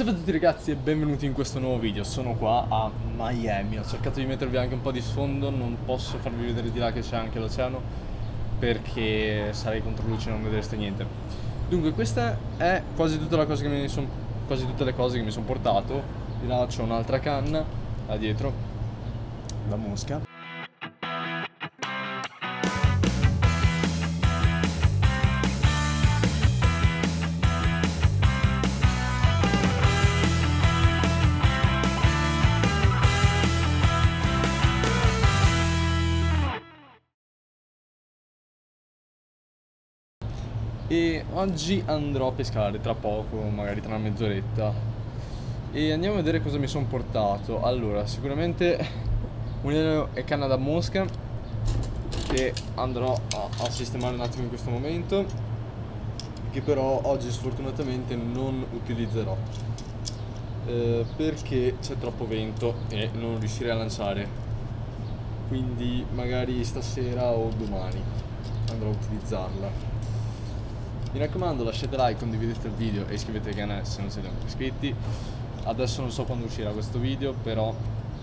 Salve a tutti ragazzi e benvenuti in questo nuovo video. Sono qua a Miami. Ho cercato di mettervi anche un po' di sfondo. Non posso farvi vedere di là che c'è anche l'oceano, perché sarei contro luce e non vedreste niente. Dunque questa è quasi tutta la cosa che quasi tutte le cose che mi sono portato. Di là c'ho un'altra canna, là dietro, la mosca. E oggi andrò a pescare tra poco, magari tra una mezz'oretta. E andiamo a vedere cosa mi sono portato. Allora, sicuramente un e canna da mosca, che andrò a sistemare un attimo in questo momento, che però oggi sfortunatamente non utilizzerò, perché c'è troppo vento e non riuscirei a lanciare. Quindi magari stasera o domani andrò a utilizzarla. Mi raccomando, lasciate like, condividete il video e iscrivetevi al canale se non siete ancora iscritti. Adesso non so quando uscirà questo video, però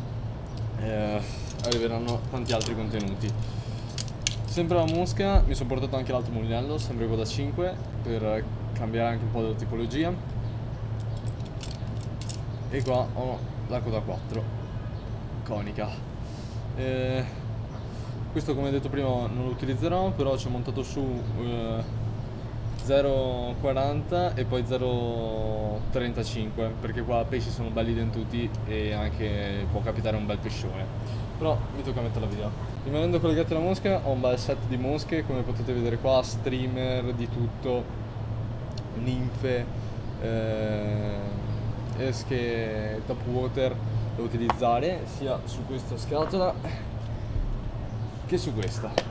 arriveranno tanti altri contenuti. Sempre la mosca, mi sono portato anche l'altro mulinello, sempre coda 5, per cambiare anche un po' della tipologia. E qua ho la coda 4, conica. Questo, come detto prima, non lo utilizzerò, però ci ho montato su 0,40 e poi 0,35, perché qua i pesci sono belli dentuti e anche può capitare un bel pescione. Però mi tocca metterla via. Rimanendo collegato alla mosca, ho un bel set di mosche, come potete vedere qua, streamer di tutto, ninfe, esche top water da utilizzare sia su questa scatola che su questa.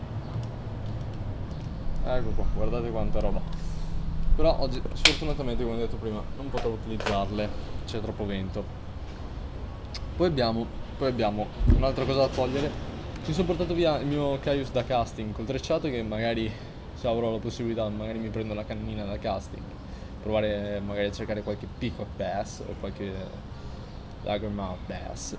Ecco qua, guardate quanta roba. Però oggi sfortunatamente, come ho detto prima, non potrò utilizzarle, c'è troppo vento. Poi abbiamo un'altra cosa da togliere. Mi sono portato via il mio Caius da casting col trecciato, che magari, se avrò la possibilità, magari mi prendo la cannina da casting, provare magari a cercare qualche peacock bass o qualche largemouth bass.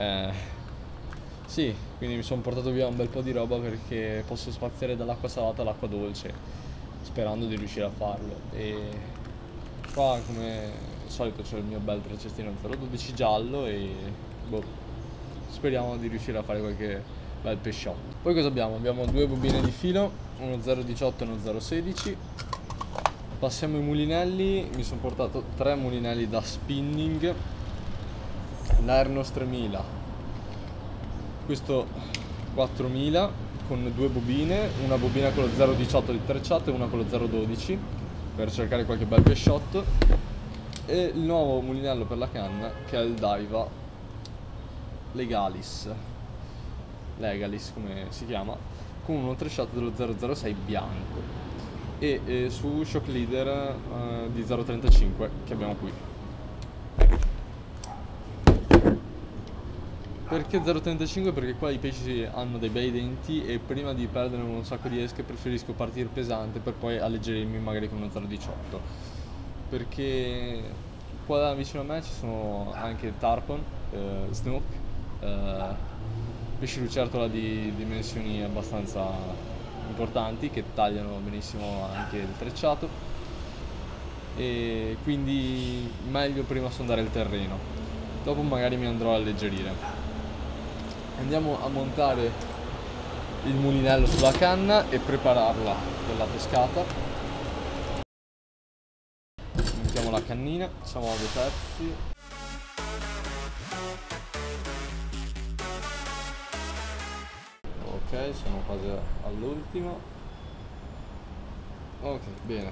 Sì, quindi mi sono portato via un bel po' di roba perché posso spaziare dall'acqua salata all'acqua dolce, sperando di riuscire a farlo. E qua, come al solito, c'è il mio bel 312 giallo e boh, speriamo di riuscire a fare qualche bel pesciotto. Poi cosa abbiamo? Abbiamo due bobine di filo, uno 0,18 e uno 0,16. Passiamo ai mulinelli. Mi sono portato 3 mulinelli da spinning, l'Airnos 3000, questo 4000 con due bobine, una bobina con lo 0,18 di trecciato e una con lo 0,12 per cercare qualche bel pesciotto, e il nuovo mulinello per la canna, che è il Daiwa Legalis come si chiama, con uno trecciato dello 0,06 bianco e su shock leader di 0,35 che abbiamo qui. Perché 0,35? Perché qua i pesci hanno dei bei denti e prima di perdere un sacco di esche preferisco partire pesante per poi alleggerirmi magari con uno 0,18. Perché qua vicino a me ci sono anche tarpon, snook, pesci lucertola di dimensioni abbastanza importanti che tagliano benissimo anche il trecciato, e quindi meglio prima sondare il terreno, dopo magari mi andrò a alleggerire. Andiamo a montare il mulinello sulla canna e prepararla per la pescata. Mettiamo la cannina, facciamo 2 pezzi. Ok, siamo quasi all'ultimo. Ok, bene.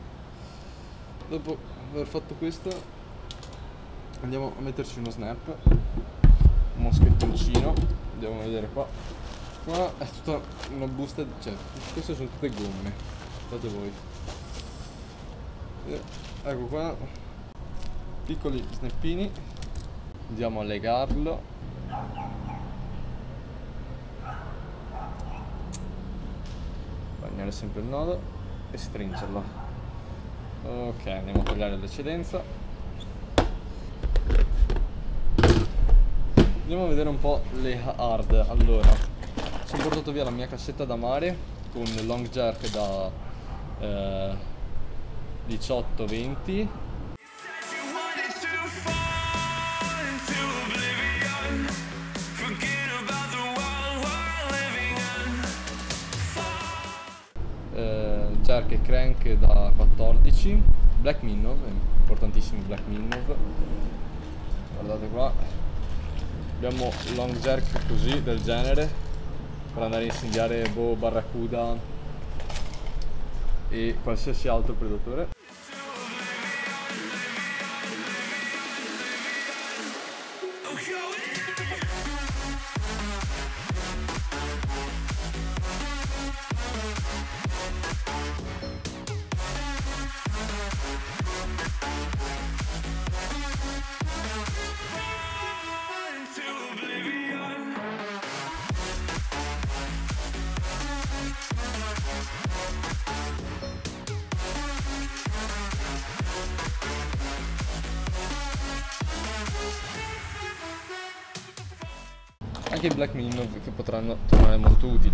Dopo aver fatto questo andiamo a metterci uno snap, un moschettoncino. Andiamo a vedere qua. Qua è tutta una busta, cioè queste sono tutte gomme, guardate voi. Ecco qua, piccoli snappini. Andiamo a legarlo. Bagnare sempre il nodo e stringerlo. Ok, andiamo a tagliare l'eccedenza. Andiamo a vedere un po' le hard. Allora, sono portato via la mia cassetta da mare con long jerk da 18-20. Jerk e crank da 14. Black Minnow, importantissimo Black Minnow. Guardate qua. Abbiamo long jerk così, del genere, per andare a incendiare boh, barracuda e qualsiasi altro predatore. Anche i Black Minnow che potranno tornare molto utili.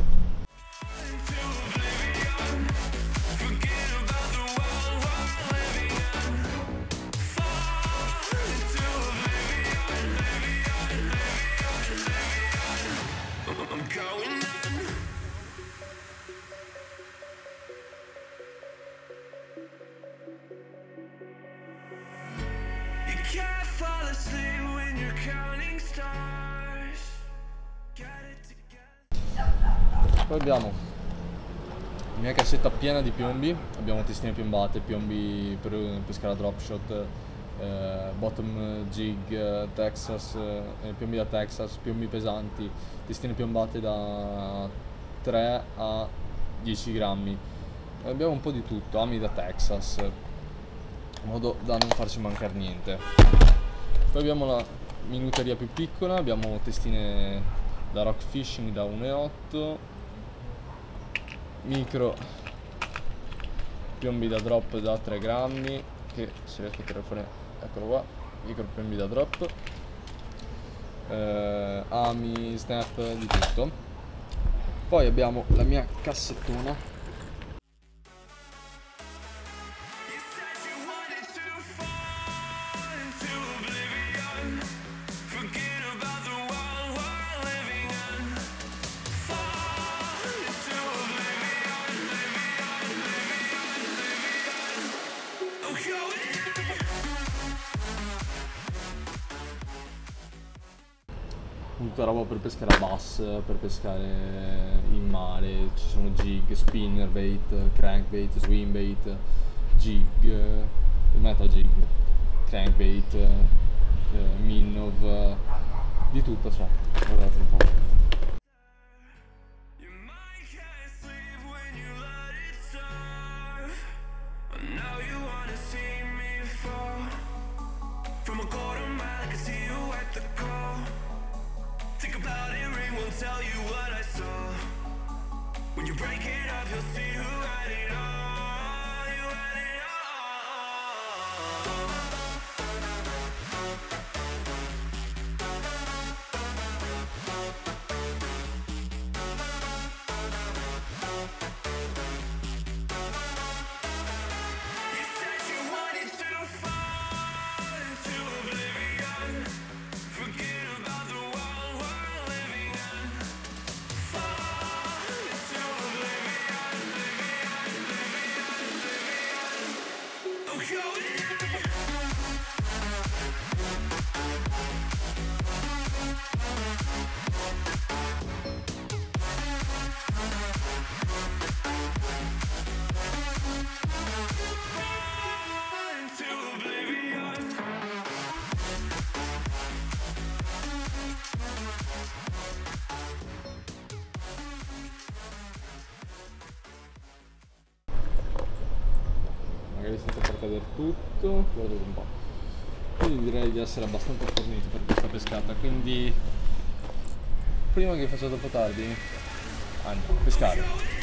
Poi abbiamo la mia cassetta piena di piombi, abbiamo testine piombate, piombi per pescare a drop shot, bottom jig, Texas, piombi da Texas, piombi pesanti, testine piombate da 3 a 10 grammi. Abbiamo un po' di tutto, ami da Texas, in modo da non farci mancare niente. Poi abbiamo la minuteria più piccola, abbiamo testine da rock fishing da 1,8, micro piombi da drop da 3 grammi, che se riesco a tirare fuori, eccolo qua, micro piombi da drop, ami, snap, di tutto. Poi abbiamo la mia cassettona . Tutta roba per pescare a bass, per pescare in mare, ci sono jig, spinnerbait, crankbait, swimbait, jig, metal jig, crankbait, minnow, di tutto c'è, guardate un po'. Tell you what I saw. When you break it up, you'll see who had it all. You had it You said you wanted to fall into oblivion. Forget about the world we're living in. Magari siete per cadere tutto, guardate un po'. Quindi direi di essere abbastanza forniti per questa pescata, quindi prima che faccia troppo tardi andiamo a pescare.